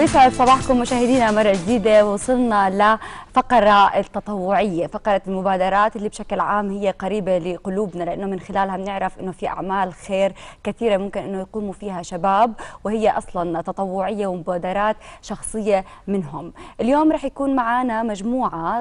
يسعد صباحكم مشاهدينا مرة جديدة. وصلنا لفقرة التطوعية، فقرة المبادرات اللي بشكل عام هي قريبة لقلوبنا، لأنه من خلالها بنعرف أنه في أعمال خير كثيرة ممكن أنه يقوموا فيها شباب، وهي أصلا تطوعية ومبادرات شخصية منهم. اليوم رح يكون معنا مجموعة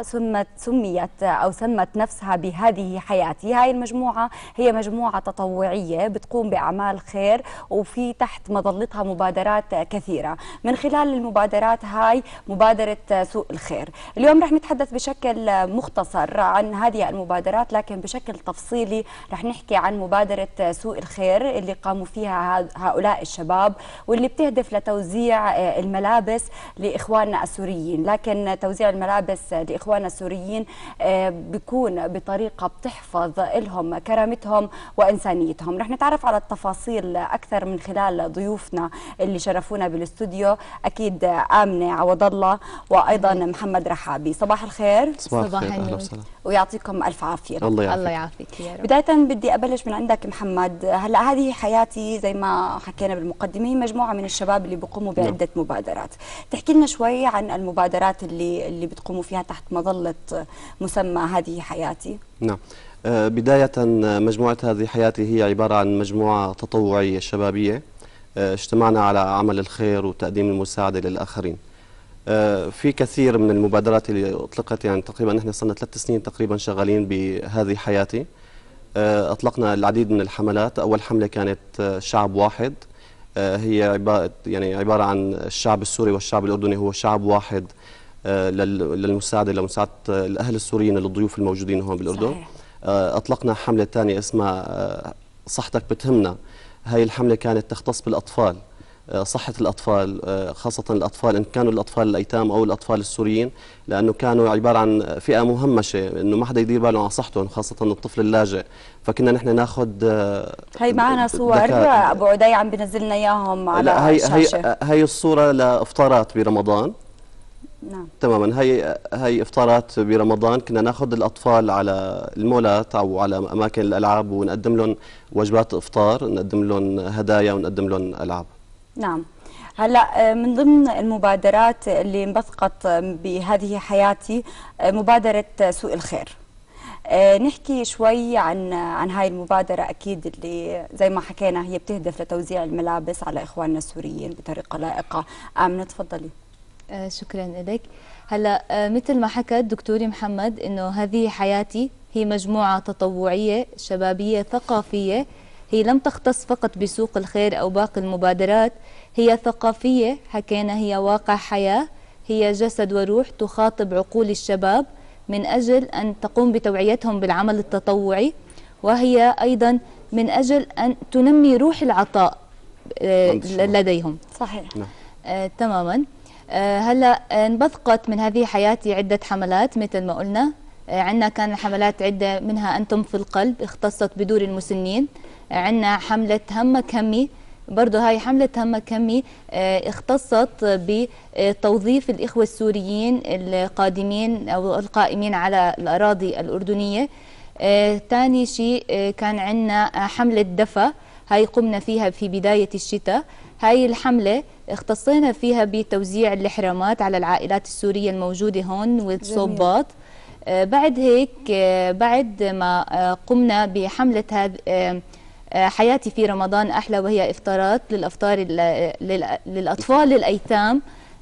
سمت نفسها بهذه حياتي. هاي المجموعة هي مجموعة تطوعية بتقوم بأعمال خير، وفي تحت مظلتها مبادرات كثيرة. من خلال المبادرات هاي مبادرة سوق الخير، اليوم رح نتحدث بشكل مختصر عن هذه المبادرات، لكن بشكل تفصيلي رح نحكي عن مبادرة سوق الخير اللي قاموا فيها هؤلاء الشباب، واللي بتهدف لتوزيع الملابس لإخواننا السوريين. لكن توزيع الملابس لإخواننا السوريين بيكون بطريقة بتحفظ لهم كرامتهم وإنسانيتهم. رح نتعرف على التفاصيل أكثر من خلال ضيوفنا اللي شرفونا بالاستوديو، أكيد آمنة عوض الله وأيضا محمد رحابي. صباح الخير. صباح النور ويعطيكم ألف عافية. الله يعافيك يا رب. بداية بدي أبلش من عندك محمد. هلا هذه حياتي زي ما حكينا بالمقدمة، هي مجموعة من الشباب اللي بيقوموا بعدة مبادرات. تحكي لنا شوي عن المبادرات اللي بتقوموا فيها تحت مظلة مسمى هذه حياتي. نعم. بداية مجموعة هذه حياتي هي عبارة عن مجموعة تطوعية شبابية. اجتمعنا على عمل الخير وتقديم المساعدة للآخرين. في كثير من المبادرات اللي أطلقت، يعني تقريبا نحن صرنا 3 سنين تقريبا شغالين بهذه حياتي. أطلقنا العديد من الحملات. أول حملة كانت شعب واحد، هي عبارة عن الشعب السوري والشعب الأردني هو شعب واحد لمساعدة الأهل السوريين للضيوف الموجودين هون بالأردن. صحيح. أطلقنا حملة ثانية اسمها صحتك بتهمنا. هاي الحملة كانت تختص بالأطفال، صحة الأطفال، خاصة الأطفال إن كانوا الأطفال الأيتام أو الأطفال السوريين، لأنه كانوا عبارة عن فئة مهمشة، إنه ما حدا يدير باله عن صحتهم، خاصة الطفل اللاجئ. فكنا نحن ناخذ هي معنا صور أبو عدي عم بنزلنا إياهم على الشاشة. هي الصورة لإفطارات برمضان. نعم. تماما. هي افطارات برمضان، كنا ناخذ الاطفال على المولات او على اماكن الالعاب ونقدم لهم وجبات افطار، نقدم لهم هدايا ونقدم لهم العاب. نعم. هلا من ضمن المبادرات اللي انبثقت بهذه حياتي مبادرة سوق الخير. نحكي شوي عن هاي المبادرة. أكيد اللي زي ما حكينا هي بتهدف لتوزيع الملابس على إخواننا السوريين بطريقة لائقة. آمنة تفضلي. شكرا لك. هلا مثل ما حكى الدكتور محمد انه هذه حياتي هي مجموعة تطوعية شبابية ثقافية، هي لم تختص فقط بسوق الخير او باقي المبادرات، هي ثقافية حكينا، هي واقع حياة، هي جسد وروح تخاطب عقول الشباب من اجل ان تقوم بتوعيتهم بالعمل التطوعي، وهي ايضا من اجل ان تنمي روح العطاء لديهم. صحيح. تماما. هلا انبثقت من هذه حياتي عدة حملات مثل ما قلنا. عندنا كان حملات عدة، منها أنتم في القلب اختصت بدور المسنين. عندنا حملة همك همي، برضه هاي حملة همك همي اختصت بتوظيف الإخوة السوريين القادمين أو القائمين على الأراضي الأردنية. ثاني شيء كان عندنا حملة دفا، هاي قمنا فيها في بداية الشتاء. هاي الحملة اختصينا فيها بتوزيع الإحرامات على العائلات السورية الموجودة هون والصوبات. بعد هيك بعد ما قمنا بحملة حياتي في رمضان أحلى، وهي إفطارات للأطفال الأيتام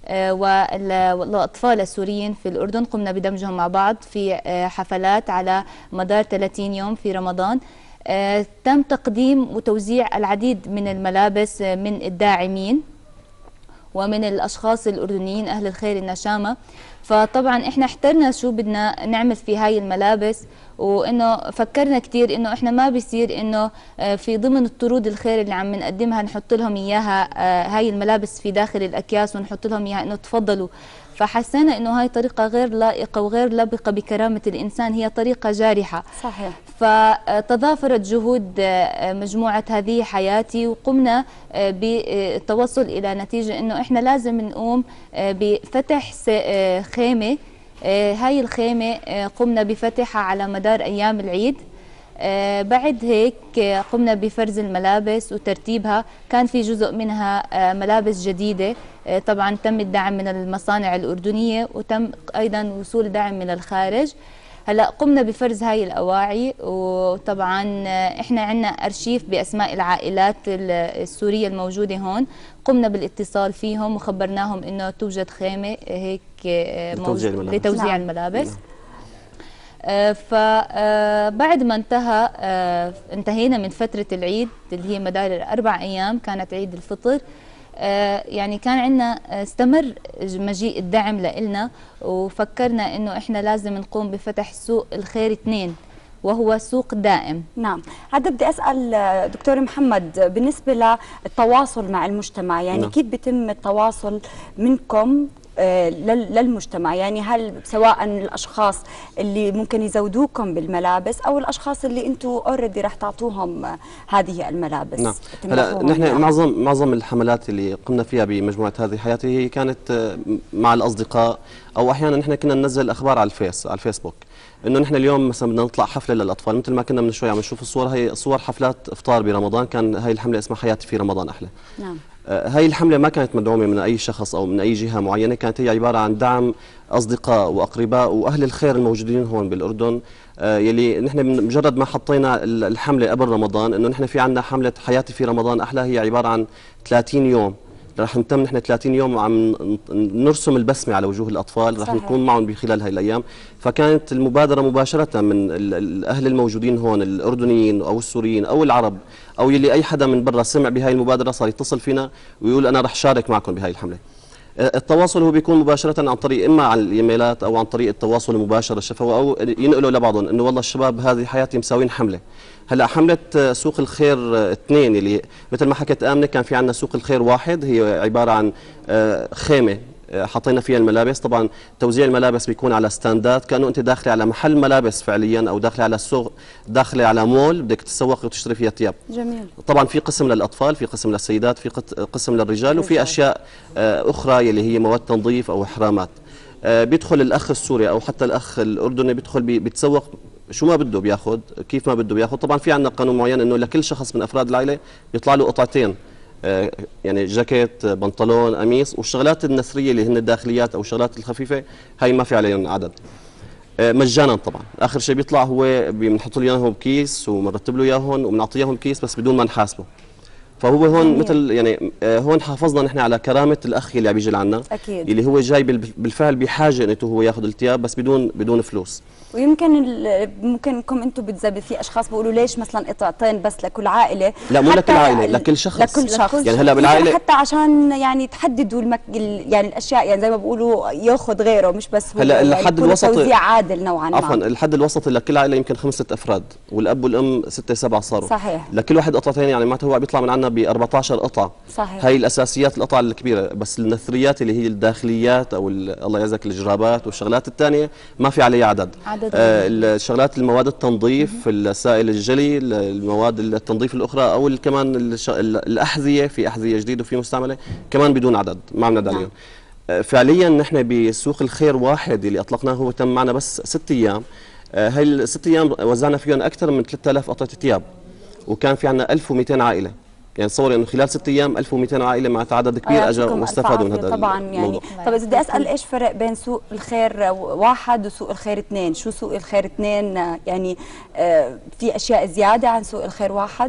والأطفال السوريين في الأردن، قمنا بدمجهم مع بعض في حفلات على مدار 30 يوم في رمضان. تم تقديم وتوزيع العديد من الملابس من الداعمين ومن الأشخاص الأردنيين أهل الخير النشامة. فطبعا احنا احترنا شو بدنا نعمل في هاي الملابس، وانه فكرنا كثير انه احنا ما بيصير انه في ضمن الطرود الخير اللي عم نقدمها نحط لهم اياها هاي الملابس في داخل الاكياس ونحط لهم اياها انه تفضلوا. فحسينا انه هاي طريقه غير لائقه وغير لبقه بكرامه الانسان، هي طريقه جارحه. صحيح. فتضافرت جهود مجموعه هذه حياتي، وقمنا بالتوصل الى نتيجه انه احنا لازم نقوم بفتح خيمه. هاي الخيمه قمنا بفتحها على مدار ايام العيد. بعد هيك قمنا بفرز الملابس وترتيبها. كان في جزء منها ملابس جديدة، طبعا تم الدعم من المصانع الأردنية وتم أيضا وصول دعم من الخارج. هلا قمنا بفرز هاي الأواعي، وطبعا احنا عندنا أرشيف بأسماء العائلات السورية الموجودة هون. قمنا بالاتصال فيهم وخبرناهم انه توجد خيمة هيك لتوزيع الملابس. فبعد ما انتهينا من فترة العيد اللي هي مدار 4 أيام، كانت عيد الفطر. يعني كان عندنا استمر مجيء الدعم لنا، وفكرنا انه احنا لازم نقوم بفتح سوق الخير 2 وهو سوق دائم. نعم، هذا بدي اسال دكتور محمد بالنسبه للتواصل مع المجتمع، يعني نعم. كيف بيتم التواصل منكم للمجتمع؟ يعني هل سواء الاشخاص اللي ممكن يزودوكم بالملابس او الاشخاص اللي انتم اوريدي رح تعطوهم هذه الملابس؟ نعم، هلا نحن معظم الحملات اللي قمنا فيها بمجموعه هذه حياتي هي كانت مع الاصدقاء، او احيانا نحن كنا ننزل اخبار على الفيسبوك انه نحن اليوم مثلا بدنا نطلع حفله للاطفال، مثل ما كنا من شوي عم نشوف الصور، هي صور حفلات افطار برمضان. كان هاي الحمله اسمها حياتي في رمضان احلى. نعم. هاي الحملة ما كانت مدعومة من أي شخص أو من أي جهة معينة، كانت هي عبارة عن دعم أصدقاء وأقرباء وأهل الخير الموجودين هون بالأردن. يلي نحن مجرد ما حطينا الحملة قبل رمضان إنه نحن في عنا حملة حياتي في رمضان أحلى، هي عبارة عن 30 يوم رح نتم نحن 30 يوم وعم نرسم البسمة على وجوه الأطفال، رح نكون معهم بخلال هاي الأيام. فكانت المبادرة مباشرة من الأهل الموجودين هون الأردنيين أو السوريين أو العرب، أو يلي أي حدا من برا سمع بهاي المبادرة صار يتصل فينا ويقول أنا رح شارك معكم بهاي الحملة. التواصل هو بيكون مباشرة عن طريق إما عن الإيميلات أو عن طريق التواصل المباشر الشفوي، أو ينقلوا لبعضهم إنه والله الشباب هذه حياتي مساوين حملة. هلا حملة سوق الخير 2 اللي مثل ما حكت آمنة، كان في عندنا سوق الخير 1 هي عبارة عن خيمة حطينا فيها الملابس. طبعا توزيع الملابس بيكون على ستاندات، كانه انت داخله على محل ملابس فعليا، او داخله على سوق، داخله على مول بدك تتسوق وتشتري فيها ثياب. جميل. طبعا في قسم للاطفال، في قسم للسيدات، في قسم للرجال، وفي اشياء اخرى يلي هي مواد تنظيف او احرامات. بيدخل الاخ السوري او حتى الاخ الاردني بيدخل بيتسوق شو ما بده بياخذ، كيف ما بده بياخذ. طبعا في عندنا قانون معين انه لكل شخص من افراد العائله بيطلع له قطعتين، يعني جاكيت، بنطلون، قميص، والشغلات النثريه اللي هن الداخليات او الشغلات الخفيفه هاي ما في عليهم عدد. مجانا طبعا. اخر شيء بيطلع هو بنحط له اياهم بكيس وبنرتب له اياهم وبنعطيه اياهم بكيس بس بدون ما نحاسبه. فهو هون مثل يعني هون حافظنا نحن على كرامه الاخ اللي عم يجي لعنا، اكيد، اللي هو جاي بالفعل بحاجه انه هو ياخذ الثياب بس بدون فلوس. ويمكن ممكنكم انتم في اشخاص بيقولوا ليش مثلا قطعتين بس لكل عائله؟ لا مو لكل عائله، لكل شخص. لكل شخص. يعني هلا بالعائله حتى عشان يعني تحددوا يعني الاشياء، يعني زي ما بيقولوا ياخذ غيره مش بس هو. هلا الحد الوسط توزيع عادل نوعا ما. عفوا، الحد الوسط لكل عائله يمكن 5 افراد، والاب والام 6 7 صاروا. صحيح. لكل واحد قطعتين، يعني معناته هو بيطلع من عندنا ب 14 قطعه. صحيح. هاي الاساسيات القطع الكبيره، بس النثريات اللي هي الداخليات او الله يعزك الجرابات والشغلات الثانيه ما في عليها عدد. الشغلات المواد التنظيف، السائل الجلي، المواد التنظيف الاخرى، او كمان الاحذيه، في احذيه جديده وفي مستعمله كمان بدون عدد، ما عم ندعي عليهم. فعليا نحن بسوق الخير 1 اللي اطلقناه هو تم معنا بس 6 ايام. هاي ال6 ايام وزعنا فيهم اكثر من 3000 قطعه ثياب، وكان في عندنا 1200 عائله. يعني تصوري انه خلال 6 ايام 1200 عائله مع عدد كبير اجوا واستفادوا من هذا طبعا يعني. طب اذا بدي اسال ايش فرق بين سوق الخير 1 وسوق الخير 2؟ شو سوق الخير 2 يعني في اشياء زياده عن سوق الخير 1؟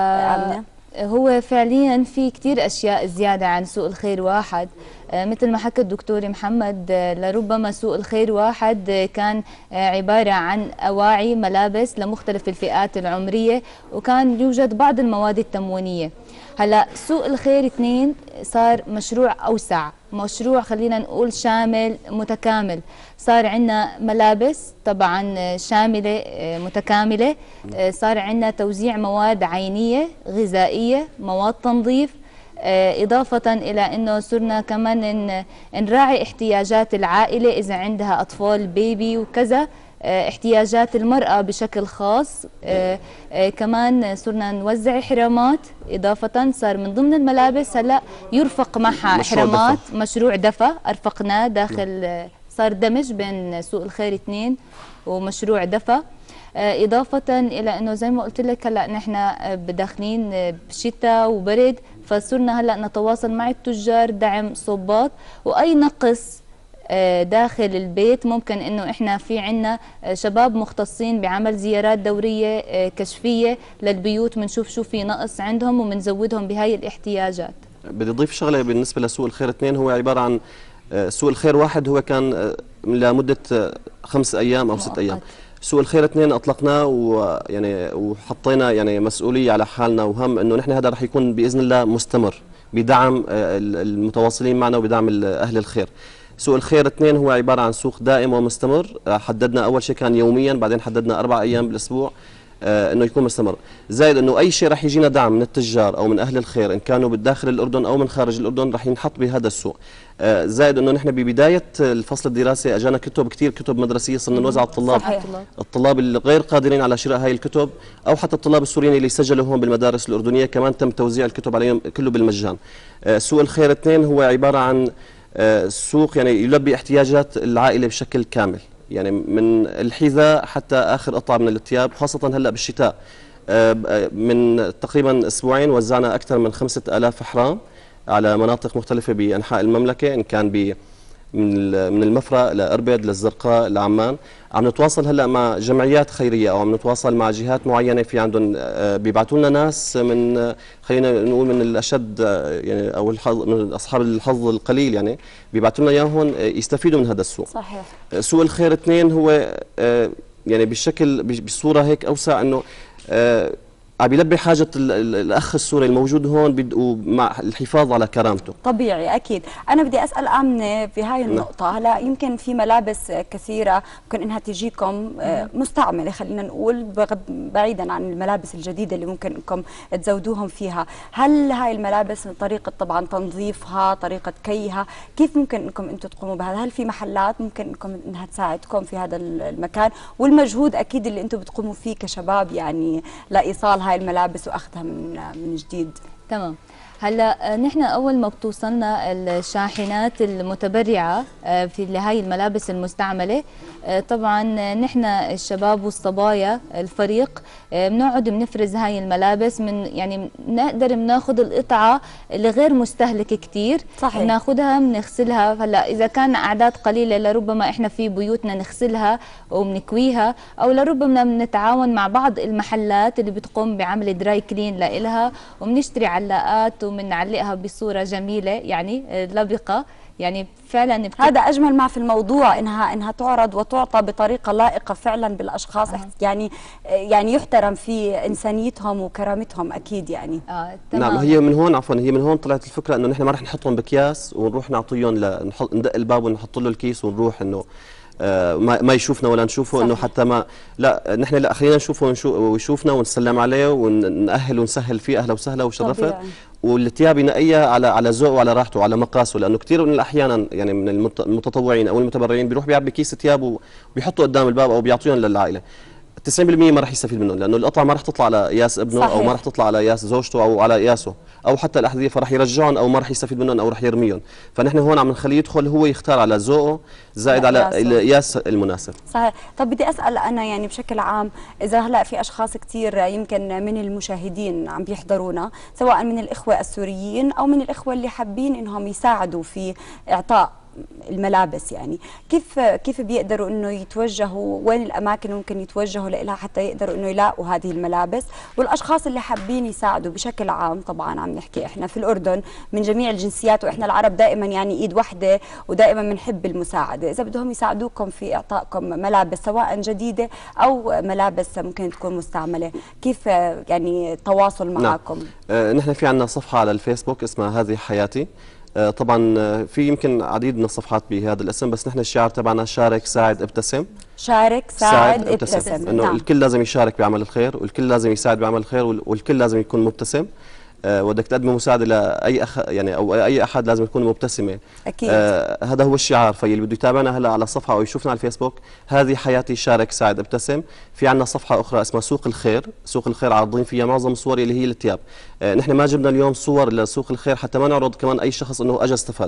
هو فعليا في كثير اشياء زياده عن سوق الخير 1. مثل ما حكى الدكتور محمد، لربما سوق الخير 1 كان عبارة عن أواعي ملابس لمختلف الفئات العمرية، وكان يوجد بعض المواد التموينية. هلا سوق الخير 2 صار مشروع أوسع، مشروع خلينا نقول شامل متكامل. صار عندنا ملابس طبعا شاملة متكاملة، صار عندنا توزيع مواد عينية غذائية، مواد تنظيف، إضافة إلى أنه صرنا كمان نراعي احتياجات العائلة إذا عندها أطفال بيبي وكذا، احتياجات المرأة بشكل خاص. كمان صرنا نوزع حرامات، إضافة صار من ضمن الملابس هلا يرفق معها حرامات، مشروع دفا أرفقناه داخل، صار دمج بين سوق الخير 2 ومشروع دفا. إضافة إلى أنه زي ما قلت لك هلأ نحن داخلين بشتاء وبرد، فصرنا هلأ نتواصل مع التجار دعم صباط، وأي نقص داخل البيت ممكن انه احنا في عنا شباب مختصين بعمل زيارات دورية كشفية للبيوت، بنشوف شو في نقص عندهم وبنزودهم بهاي الاحتياجات. بدي اضيف شغله بالنسبه لسوق الخير 2، هو عباره عن سوق الخير 1 هو كان لمده 5 أيام او 6 أيام. سوق الخير 2 اطلقناه ويعني وحطينا يعني مسؤوليه على حالنا وهم انه نحن هذا رح يكون باذن الله مستمر بدعم المتواصلين معنا وبدعم اهل الخير. سوق الخير 2 هو عباره عن سوق دائم ومستمر، حددنا اول شيء كان يوميا، بعدين حددنا 4 أيام بالاسبوع انه يكون مستمر، زائد انه اي شيء رح يجينا دعم من التجار او من اهل الخير ان كانوا بالداخل الاردن او من خارج الاردن رح ينحط بهذا السوق. زائد انه نحن ببدايه الفصل الدراسي اجانا كثير كتب مدرسيه صرنا نوزع على الطلاب. صحيح. الطلاب الغير قادرين على شراء هاي الكتب او حتى الطلاب السوريين اللي سجلوا هون بالمدارس الاردنيه كمان تم توزيع الكتب عليهم كله بالمجان. سوق الخير 2 هو عباره عن سوق يعني يلبي احتياجات العائله بشكل كامل، يعني من الحذاء حتى اخر قطعه من الثياب، خاصه هلا بالشتاء. من تقريبا اسبوعين وزعنا اكثر من 5000 حرام على مناطق مختلفه بانحاء المملكه، ان كان من المفرق لاربد للزرقاء لعمان. عم نتواصل هلا مع جمعيات خيريه او عم نتواصل مع جهات معينه في عندهم بيبعثوا لنا ناس من خلينا نقول من الاشد يعني او من اصحاب الحظ القليل، يعني بيبعثوا لنا اياهم يستفيدوا من هذا السوق. صحيح. سوق الخير 2 هو يعني بصوره هيك اوسع انه عم يلبي حاجة الأخ السوري الموجود هون ومع الحفاظ على كرامته. طبيعي أكيد. أنا بدي أسأل آمنة في هاي النقطة. هلا يمكن في ملابس كثيرة ممكن إنها تجيكم مستعملة، خلينا نقول بعيدا عن الملابس الجديدة اللي ممكن إنكم تزودوهم فيها. هل هاي الملابس من طريقة طبعا تنظيفها، طريقة كيها، كيف ممكن إنكم أنتم تقوموا بهذا؟ هل في محلات ممكن إنكم إنها تساعدكم في هذا المكان؟ والمجهود أكيد اللي أنتم بتقوموا فيه كشباب يعني لإيصال هاي الملابس واخذها من جديد. تمام. هلا نحن اول ما بتوصلنا الشاحنات المتبرعه في لهي الملابس المستعمله، طبعا نحن الشباب والصبايا الفريق بنقعد بنفرز هاي الملابس، من يعني بنقدر بناخذ القطعه اللي غير مستهلك كثير، صحيح، بناخذها بنغسلها. هلا اذا كان اعداد قليله لربما احنا في بيوتنا نغسلها وبنكويها، او لربما بنتعاون مع بعض المحلات اللي بتقوم بعمل دراي كلين لإلها وبنشتري علاقات وبنعلقها بصوره جميله يعني لبقه. يعني فعلا هذا اجمل ما في الموضوع، انها تعرض وتعطى بطريقه لائقه فعلا بالاشخاص، يعني يحترم في انسانيتهم وكرامتهم اكيد يعني. نعم. هي من هون طلعت الفكره انه نحن ما رح نحطهم باكياس ونروح نعطيهم ندق الباب ونحط له الكيس ونروح انه ما يشوفنا ولا نشوفه. انه حتى ما لا نحن لا خلينا نشوفه ويشوفنا ونسلم عليه ونأهل ونسهل فيه اهلا وسهلا وشرفت، والثياب ينقيها على ذوقه وعلى راحته وعلى مقاسه، لانه كثير من الاحيان يعني من المتطوعين او المتبرعين بيروح بيعبي كيس ثياب وبيحطه قدام الباب او بيعطيهم للعائله. 90% ما راح يستفيد منهم، لانه القطعه ما راح تطلع على قياس ابنه، صحيح، او ما راح تطلع على قياس زوجته او على قياسه، او حتى الاحذيه فراح يرجعهم او ما راح يستفيد منهم او راح يرميهم. فنحن هون عم نخليه يدخل هو يختار على ذوقه زائد على القياس المناسب. صحيح. طب بدي اسال انا يعني بشكل عام، اذا هلا في اشخاص كثير يمكن من المشاهدين عم بيحضرونا، سواء من الاخوه السوريين او من الاخوه اللي حابين انهم يساعدوا في اعطاء الملابس، يعني كيف بيقدروا انه يتوجهوا، وين الاماكن ممكن يتوجهوا لها حتى يقدروا انه يلاقوا هذه الملابس؟ والاشخاص اللي حابين يساعدوا بشكل عام، طبعا عم نحكي احنا في الاردن من جميع الجنسيات، واحنا العرب دائما يعني ايد واحده ودائما بنحب المساعده، اذا بدهم يساعدوكم في اعطائكم ملابس سواء جديده او ملابس ممكن تكون مستعمله، كيف يعني التواصل معكم؟ نحن في عندنا صفحه على الفيسبوك اسمها هذه حياتي. طبعا في يمكن عديد من الصفحات بهذا الاسم، بس نحن الشعار تبعنا شارك ساعد ابتسم. شارك ساعد ابتسم. انه نعم. الكل لازم يشارك بعمل الخير، والكل لازم يساعد بعمل الخير، والكل لازم يكون مبتسم. ودك تقدم مساعده لاي اخ يعني او اي احد لازم تكون مبتسمه اكيد. هذا هو الشعار. فاللي بده يتابعنا هلا على الصفحه او يشوفنا على الفيسبوك هذه حياتي شارك ساعد ابتسم. في عندنا صفحه اخرى اسمها سوق الخير. سوق الخير عارضين فيها معظم الصور اللي هي الثياب. نحن ما جبنا اليوم صور لسوق الخير حتى ما نعرض كمان اي شخص انه اجى استفاد.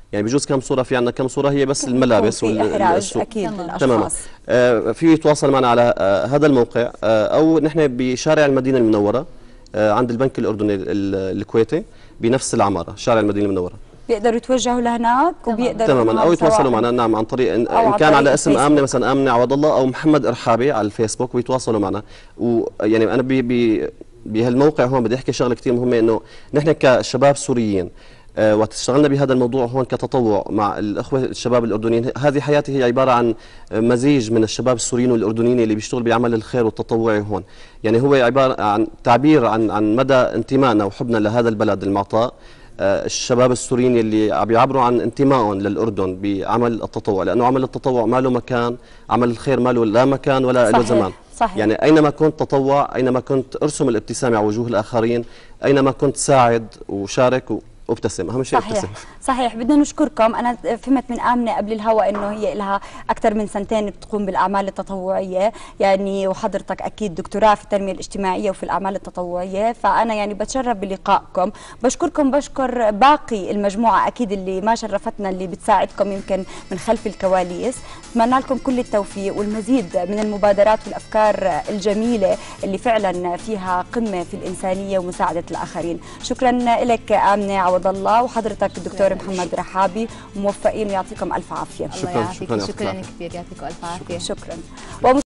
يعني بجوز كم صوره، في عندنا كم صوره هي بس الملابس في احراج والسوق. اكيد تماما. للاشخاص. في يتواصل معنا على هذا الموقع، او نحن بشارع المدينه المنوره عند البنك الاردني الكويتي بنفس العماره، شارع المدينه المنوره. بيقدروا يتوجهوا لهناك وبيقدروا تماما، او يتواصلوا معنا نعم عن طريق ان كان على اسم امنه مثلا امنه عوض الله او محمد ارحابي على الفيسبوك، ويتواصلوا معنا. ويعني انا بهالموقع هون بدي احكي شغله كثير مهمه، انه نحن كشباب سوريين واشتغلنا بهذا الموضوع هون كتطوع مع الاخوه الشباب الاردنيين. هذه حياتي هي عباره عن مزيج من الشباب السوريين والاردنيين اللي بيشتغل بعمل الخير والتطوعي هون. يعني هو عباره عن تعبير عن مدى انتمائنا وحبنا لهذا البلد المعطاء. الشباب السوريين اللي عم يعبروا عن انتمائهم للاردن بعمل التطوع، لانه عمل التطوع ما له مكان، عمل الخير ما له لا مكان ولا له زمان. صحيح. يعني اينما كنت تطوع، اينما كنت ارسم الابتسامه على وجوه الاخرين، اينما كنت ساعد وشارك وابتسم، اهم شيء ابتسم. صحيح. بدنا نشكركم. انا فهمت من امنه قبل الهواء انه هي لها اكثر من سنتين بتقوم بالاعمال التطوعيه، يعني وحضرتك اكيد دكتوراه في التنميه الاجتماعيه وفي الاعمال التطوعيه، فانا يعني بتشرف بلقائكم. بشكركم، بشكر باقي المجموعه اكيد اللي ما شرفتنا، اللي بتساعدكم يمكن من خلف الكواليس. اتمنى لكم كل التوفيق والمزيد من المبادرات والافكار الجميله اللي فعلا فيها قمه في الانسانيه ومساعده الاخرين. شكرا لك امنه عوض الله، وحضرتك الدكتور محمد رحابي، موفقين ويعطيكم الف عافيه. الله يعافيك، شكرا كثير، يعطيكم الف عافيه. شكرا.